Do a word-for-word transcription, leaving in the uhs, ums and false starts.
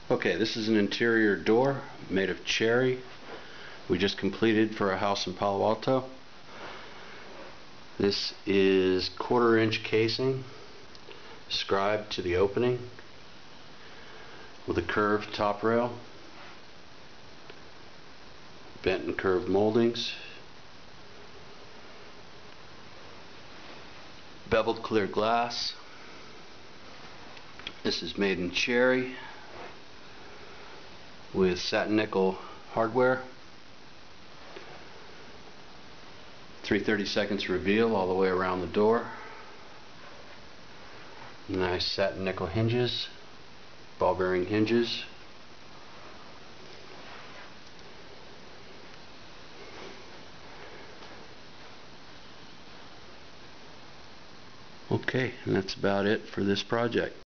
Okay, this is an interior door made of cherry. We just completed for a house in Palo Alto. This is quarter inch casing scribed to the opening with a curved top rail, bent and curved moldings, beveled clear glass. This is made in cherry with satin nickel hardware. three thirty-seconds reveal all the way around the door. Nice satin nickel hinges, ball bearing hinges. Okay, and that's about it for this project.